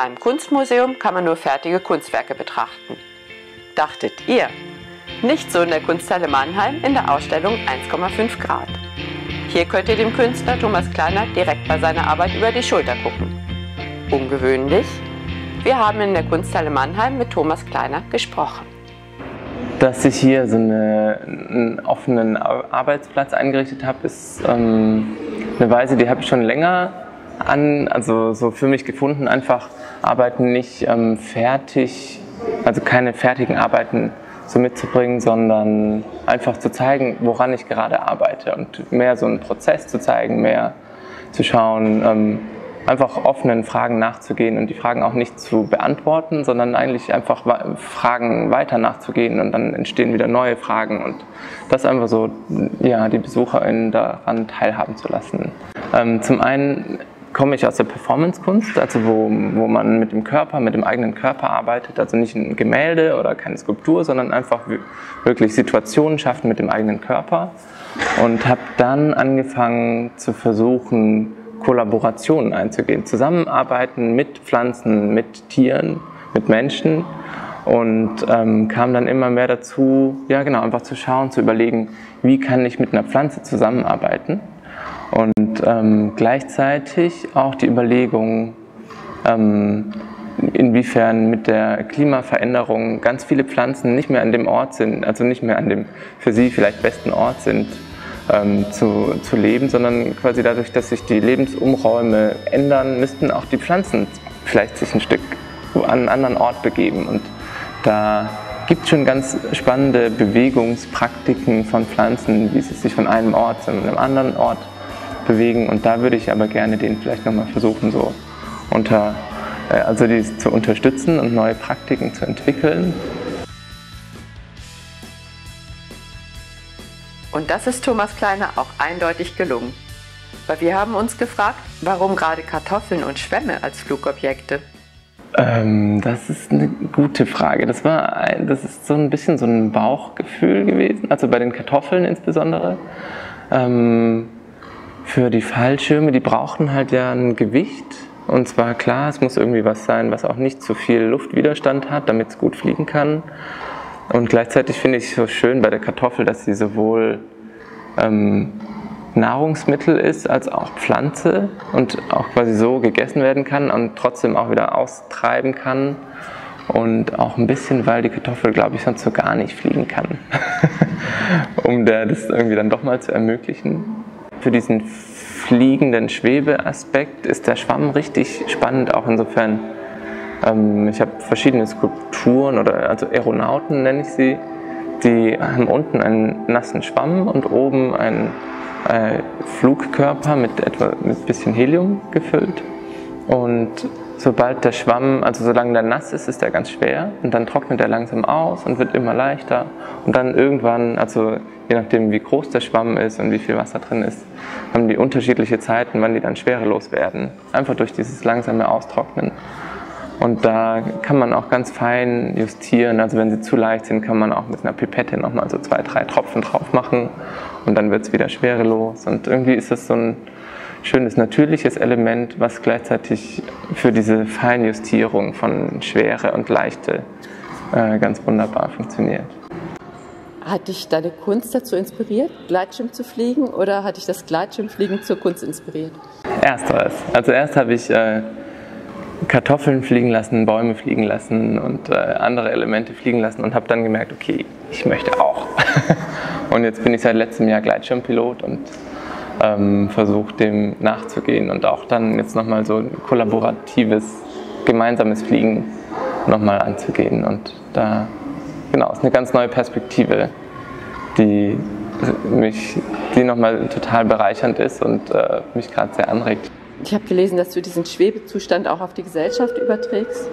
einem Kunstmuseum kann man nur fertige Kunstwerke betrachten. Dachtet ihr? Nicht so in der Kunsthalle Mannheim in der Ausstellung 1,5 Grad. Hier könnt ihr dem Künstler Thomas Kleiner direkt bei seiner Arbeit über die Schulter gucken. Ungewöhnlich? Wir haben in der Kunsthalle Mannheim mit Thomas Kleiner gesprochen. Dass ich hier so einen offenen Arbeitsplatz eingerichtet habe, ist eine Weise, die habe ich schon länger also so für mich gefunden, einfach Arbeiten nicht fertig, also keine fertigen Arbeiten so mitzubringen, sondern einfach zu zeigen, woran ich gerade arbeite und mehr so einen Prozess zu zeigen, mehr zu schauen, einfach offenen Fragen nachzugehen und die Fragen auch nicht zu beantworten, sondern eigentlich einfach Fragen weiter nachzugehen und dann entstehen wieder neue Fragen und das einfach so, ja, die BesucherInnen daran teilhaben zu lassen. Zum einen komme ich aus der Performance-Kunst, also wo man mit dem Körper, mit dem eigenen Körper arbeitet, also nicht ein Gemälde oder keine Skulptur, sondern einfach wirklich Situationen schaffen mit dem eigenen Körper und habe dann angefangen zu versuchen, Kollaborationen einzugehen, zusammenarbeiten mit Pflanzen, mit Tieren, mit Menschen und kam dann immer mehr dazu, ja genau, einfach zu schauen, zu überlegen, wie kann ich mit einer Pflanze zusammenarbeiten und gleichzeitig auch die Überlegung, inwiefern mit der Klimaveränderung ganz viele Pflanzen nicht mehr an dem Ort sind, also nicht mehr an dem für sie vielleicht besten Ort sind, zu leben, sondern quasi dadurch, dass sich die Lebensumräume ändern, müssten auch die Pflanzen vielleicht sich ein Stück an einen anderen Ort begeben. Und da gibt es schon ganz spannende Bewegungspraktiken von Pflanzen, wie sie sich von einem Ort zu einem anderen Ort bewegen. Und da würde ich aber gerne den vielleicht nochmal versuchen, so also die zu unterstützen und neue Praktiken zu entwickeln. Und das ist Thomas Kleiner auch eindeutig gelungen. Weil wir haben uns gefragt, warum gerade Kartoffeln und Schwämme als Flugobjekte? Das ist eine gute Frage. Das ist so ein bisschen so ein Bauchgefühl gewesen, also bei den Kartoffeln insbesondere. Für die Fallschirme, die brauchen halt ja ein Gewicht. Und zwar klar, es muss irgendwie was sein, was auch nicht zu viel Luftwiderstand hat, damit es gut fliegen kann. Und gleichzeitig finde ich es so schön bei der Kartoffel, dass sie sowohl Nahrungsmittel ist als auch Pflanze und auch quasi so gegessen werden kann und trotzdem auch wieder austreiben kann. Und auch ein bisschen, weil die Kartoffel, glaube ich, sonst so gar nicht fliegen kann, um das irgendwie dann doch mal zu ermöglichen. Für diesen fliegenden Schwebeaspekt ist der Schwamm richtig spannend, auch insofern. Ich habe verschiedene Skulpturen, also Aeronauten nenne ich sie, die haben unten einen nassen Schwamm und oben einen Flugkörper mit ein bisschen Helium gefüllt. Und sobald der Schwamm, also solange der nass ist, ist er ganz schwer und dann trocknet er langsam aus und wird immer leichter. Und dann irgendwann, also je nachdem wie groß der Schwamm ist und wie viel Wasser drin ist, haben die unterschiedliche Zeiten, wann die dann schwerelos werden. Einfach durch dieses langsame Austrocknen. Und da kann man auch ganz fein justieren, also wenn sie zu leicht sind, kann man auch mit einer Pipette nochmal so 2, 3 Tropfen drauf machen und dann wird es wieder schwerelos. Und irgendwie ist das so ein schönes, natürliches Element, was gleichzeitig für diese Feinjustierung von Schwere und Leichte ganz wunderbar funktioniert. Hat dich deine Kunst dazu inspiriert, Gleitschirm zu fliegen, oder hat dich das Gleitschirmfliegen zur Kunst inspiriert? Ersteres. Also erst habe ich Kartoffeln fliegen lassen, Bäume fliegen lassen und andere Elemente fliegen lassen und habe dann gemerkt, okay, ich möchte auch. Und jetzt bin ich seit letztem Jahr Gleitschirmpilot und versuche dem nachzugehen und auch dann jetzt nochmal so ein kollaboratives, gemeinsames Fliegen nochmal anzugehen. Und da, genau, ist eine ganz neue Perspektive, die nochmal total bereichernd ist und mich gerade sehr anregt. Ich habe gelesen, dass du diesen Schwebezustand auch auf die Gesellschaft überträgst.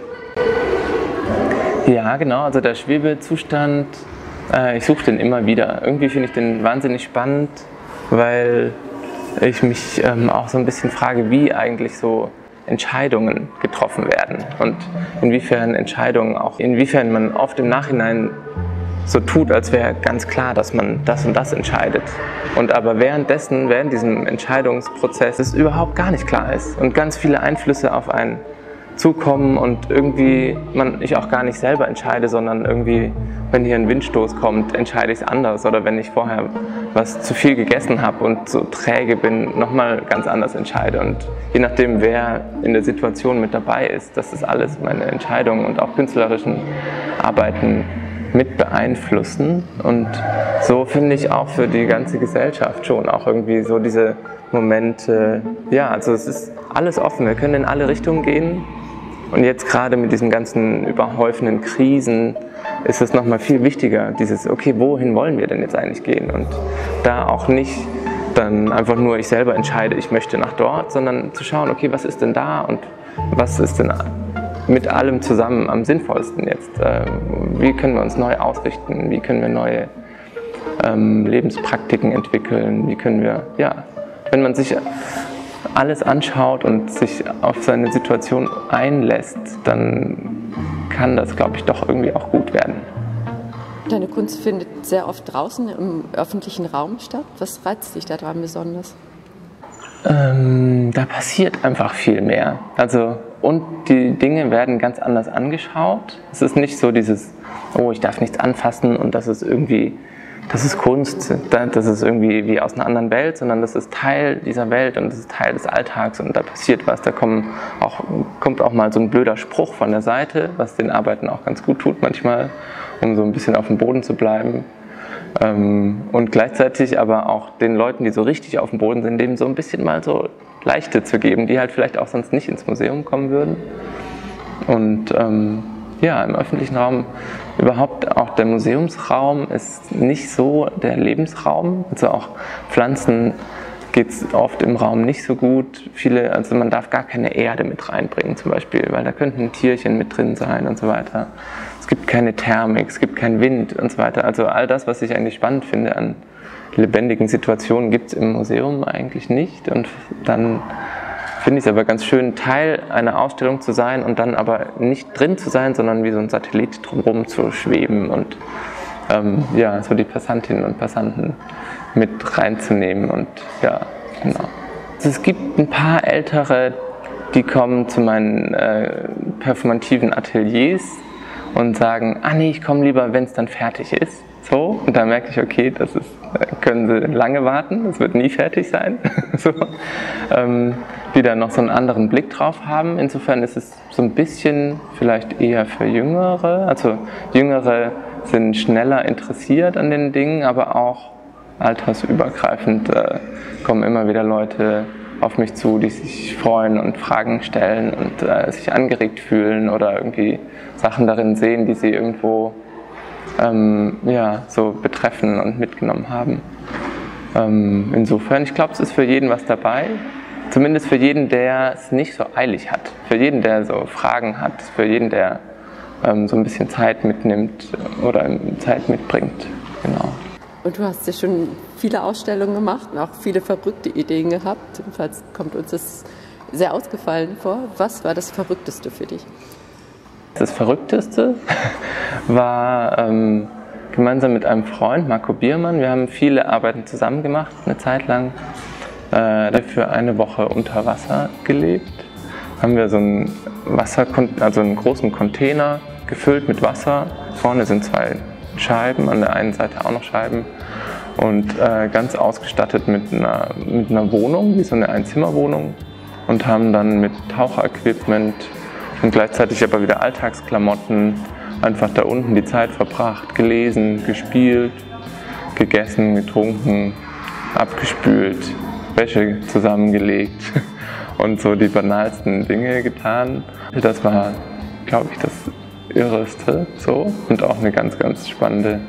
Ja, genau. Also der Schwebezustand, ich suche den immer wieder. Irgendwie finde ich den wahnsinnig spannend, weil ich mich auch so ein bisschen frage, wie eigentlich so Entscheidungen getroffen werden und inwiefern man oft im Nachhinein so tut, als wäre ganz klar, dass man das und das entscheidet. Und aber während diesem Entscheidungsprozess, es überhaupt gar nicht klar ist und ganz viele Einflüsse auf einen zukommen und irgendwie ich auch gar nicht selber entscheide, sondern irgendwie, wenn hier ein Windstoß kommt, entscheide ich es anders. Oder wenn ich vorher was zu viel gegessen habe und so träge bin, nochmal ganz anders entscheide. Und je nachdem, wer in der Situation mit dabei ist, das ist alles meine Entscheidungen und auch künstlerischen Arbeiten mit beeinflussen. Und so finde ich auch für die ganze Gesellschaft schon auch irgendwie so diese Momente, ja, also es ist alles offen, wir können in alle Richtungen gehen. Und jetzt gerade mit diesen ganzen überhäufenden Krisen ist es nochmal viel wichtiger, dieses, okay, wohin wollen wir denn jetzt eigentlich gehen? Und da auch nicht dann einfach nur ich selber entscheide, ich möchte nach dort, sondern zu schauen, okay, was ist denn da und was ist denn mit allem zusammen am sinnvollsten jetzt? Wie können wir uns neu ausrichten? Wie können wir neue Lebenspraktiken entwickeln? Wie können wir, ja, wenn man sich alles anschaut und sich auf seine Situation einlässt, dann kann das, glaube ich, doch irgendwie auch gut werden. Deine Kunst findet sehr oft draußen im öffentlichen Raum statt. Was reizt dich daran besonders? Da passiert einfach viel mehr. Also, und die Dinge werden ganz anders angeschaut. Es ist nicht so dieses, oh, ich darf nichts anfassen und das ist irgendwie, das ist Kunst, das ist irgendwie wie aus einer anderen Welt, sondern das ist Teil dieser Welt und das ist Teil des Alltags und da passiert was. Da kommt auch mal so ein blöder Spruch von der Seite, was den Arbeiten auch ganz gut tut manchmal, um so ein bisschen auf dem Boden zu bleiben. Und gleichzeitig aber auch den Leuten, die so richtig auf dem Boden sind, dem so ein bisschen mal so Leichte zu geben, die halt vielleicht auch sonst nicht ins Museum kommen würden. Und ja, im öffentlichen Raum, überhaupt auch der Museumsraum ist nicht so der Lebensraum. Also auch Pflanzen geht es oft im Raum nicht so gut. Also man darf gar keine Erde mit reinbringen zum Beispiel, weil da könnten Tierchen mit drin sein und so weiter. Es gibt keine Thermik, es gibt keinen Wind und so weiter. Also all das, was ich eigentlich spannend finde an lebendigen Situationen, gibt es im Museum eigentlich nicht. Und dann finde ich es aber ganz schön, Teil einer Ausstellung zu sein und dann aber nicht drin zu sein, sondern wie so ein Satellit drumherum zu schweben und ja, so die Passantinnen und Passanten mit reinzunehmen und ja, genau. Also es gibt ein paar Ältere, die kommen zu meinen performativen Ateliers und sagen, ah nee, ich komme lieber, wenn es dann fertig ist. So, und da merke ich, okay, können sie lange warten, das wird nie fertig sein. So, die da noch so einen anderen Blick drauf haben. Insofern ist es so ein bisschen vielleicht eher für Jüngere. Also Jüngere sind schneller interessiert an den Dingen, aber auch altersübergreifend kommen immer wieder Leute auf mich zu, die sich freuen und Fragen stellen und sich angeregt fühlen oder irgendwie Sachen darin sehen, die sie irgendwo ja, so betreffen und mitgenommen haben. Insofern, ich glaube, es ist für jeden was dabei. Zumindest für jeden, der es nicht so eilig hat. Für jeden, der so Fragen hat. Für jeden, der so ein bisschen Zeit mitnimmt oder Zeit mitbringt. Genau. Und du hast ja schon viele Ausstellungen gemacht und auch viele verrückte Ideen gehabt. Jedenfalls kommt uns das sehr ausgefallen vor. Was war das Verrückteste für dich? Das Verrückteste war gemeinsam mit einem Freund, Marco Biermann. Wir haben viele Arbeiten zusammen gemacht, eine Zeit lang. Für eine Woche unter Wasser gelebt. Haben wir so einen einen großen Container gefüllt mit Wasser. Vorne sind 2 Scheiben, an der einen Seite auch noch Scheiben. Und ganz ausgestattet mit einer Wohnung, wie so eine Einzimmerwohnung. Und haben dann mit Taucherequipment und gleichzeitig aber wieder Alltagsklamotten einfach da unten die Zeit verbracht, gelesen, gespielt, gegessen, getrunken, abgespült, Wäsche zusammengelegt und so die banalsten Dinge getan. Das war, glaube ich, das Irreste so und auch eine ganz, ganz spannende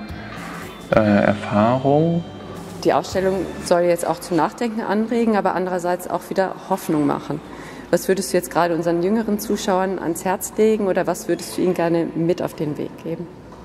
Erfahrung. Die Ausstellung soll jetzt auch zum Nachdenken anregen, aber andererseits auch wieder Hoffnung machen. Was würdest du jetzt gerade unseren jüngeren Zuschauern ans Herz legen oder was würdest du ihnen gerne mit auf den Weg geben?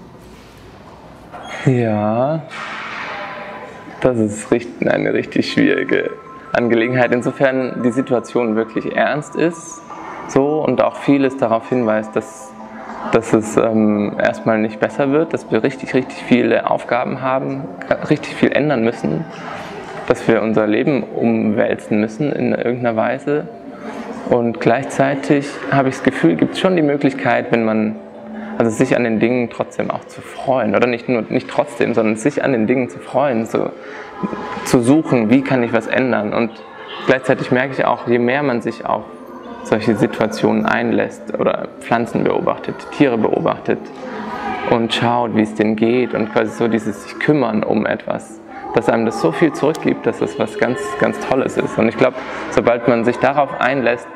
Ja, das ist eine richtig schwierige Angelegenheit. Insofern die Situation wirklich ernst ist so und auch vieles darauf hinweist, dass es erstmal nicht besser wird, dass wir richtig, richtig viele Aufgaben haben, richtig viel ändern müssen, dass wir unser Leben umwälzen müssen in irgendeiner Weise. Und gleichzeitig habe ich das Gefühl, gibt es schon die Möglichkeit, wenn man, also sich an den Dingen trotzdem auch zu freuen. Oder nicht trotzdem, sondern sich an den Dingen zu freuen, zu suchen, wie kann ich was ändern. Und gleichzeitig merke ich auch, je mehr man sich auf solche Situationen einlässt oder Pflanzen beobachtet, Tiere beobachtet und schaut, wie es denen geht und quasi so dieses sich kümmern um etwas, dass einem das so viel zurückgibt, dass das was ganz, ganz Tolles ist. Und ich glaube, sobald man sich darauf einlässt,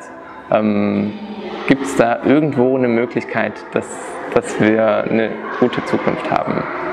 gibt es da irgendwo eine Möglichkeit, dass wir eine gute Zukunft haben.